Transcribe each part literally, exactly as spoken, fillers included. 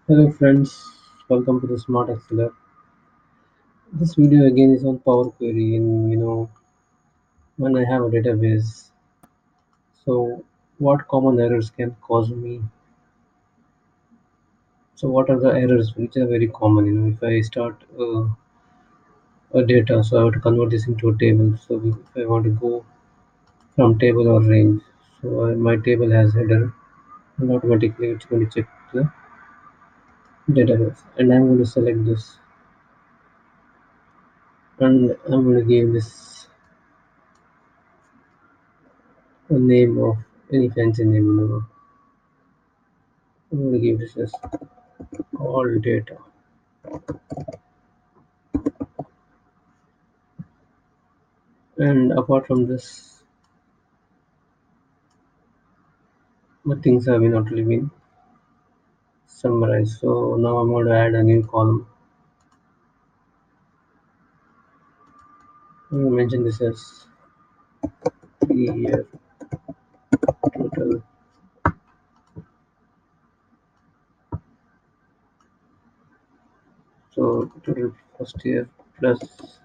Hello friends, welcome to the Smart Acceler. This video again is on Power Query and you know when I have a database. So what common errors can cause me? So what are the errors which are very common? You know if I start uh, a data, so I have to convert this into a table. So if I want to go from table or range, so I, my table has header and automatically it's going to check the database and I'm going to select this and I'm going to give this a name of any fancy name. You know I'm going to give this as all data. And apart from this, the things have been already been summarized. So now I'm going to add a new column. I'm going to mention this as year total. So total first year plus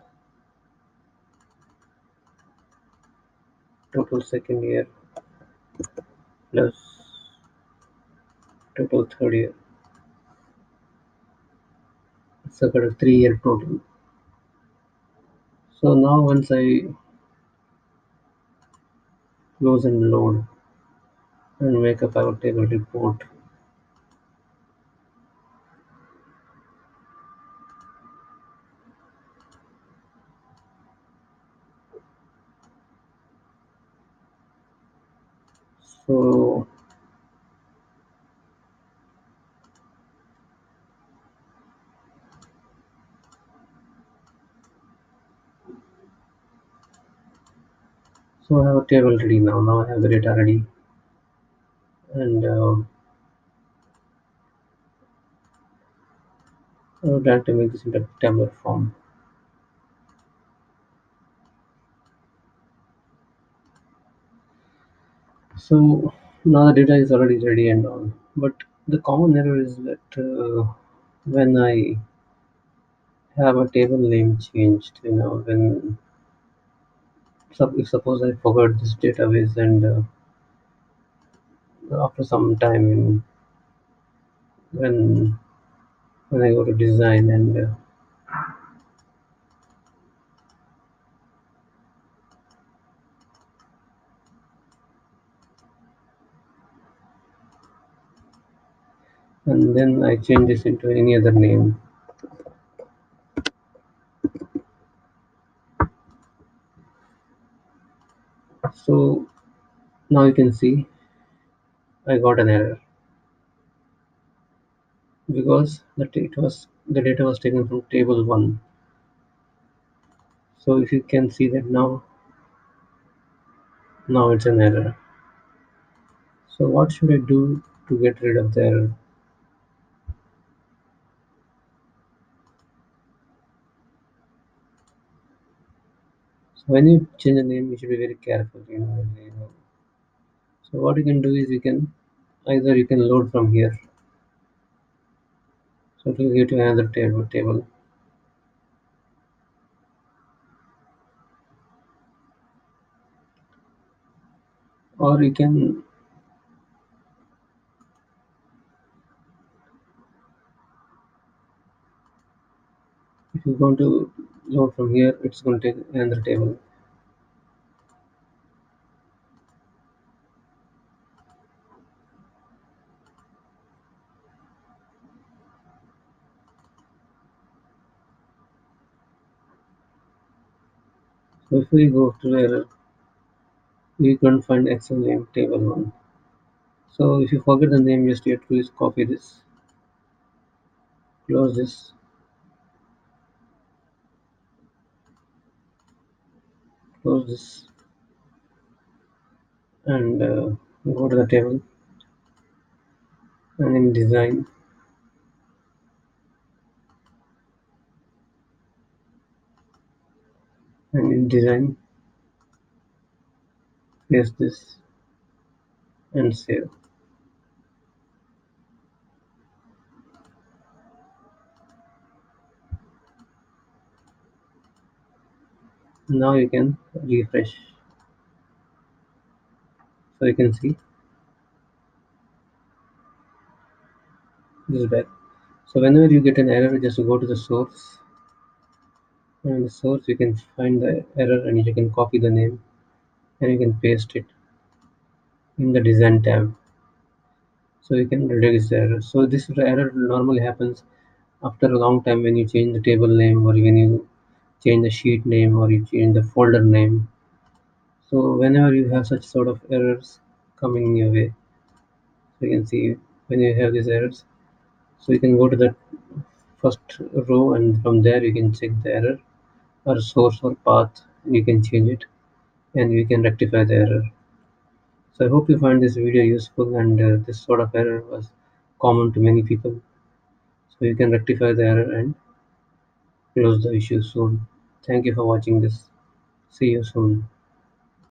total second year plus total third year. It's a kind of three year total. So now once I close and load and make a pivot table report, so so I have a table ready now. Now I have the data ready, and uh, I would like to make this into tabular form. So now the data is already ready and all, but the common error is that uh, when I have a table name changed, you know, when sup- if suppose I forgot this database and uh, after some time in, when when I go to design and uh, and then I change this into any other name. So now you can see I got an error because the data was the data was taken from table one. So if you can see that now now it's an error. So what should I do to get rid of the error? So when you change the name, you should be very careful. You know, you know. So what you can do is you can either you can load from here. So it will give you another table table, or you can if you're going to load from here, it's going to take another table. So if we go to the error, we can't find Excel name table one. So if you forget the name, just you have to is copy this, close this, close this, and uh, go to the table and in design and in design paste this and save. Now you can refresh, so you can see this is back. So whenever you get an error, just go to the source, and the source you can find the error and you can copy the name and you can paste it in the design tab, so you can reduce the error. So this error normally happens after a long time when you change the table name, or when you change the sheet name, or you change the folder name. So whenever you have such sort of errors coming your way, so you can see when you have these errors, so you can go to the first row and from there you can check the error or source or path, and you can change it and you can rectify the error. So I hope you find this video useful, and uh, this sort of error was common to many people. So you can rectify the error and close the issue soon. Thank you for watching this. See you soon.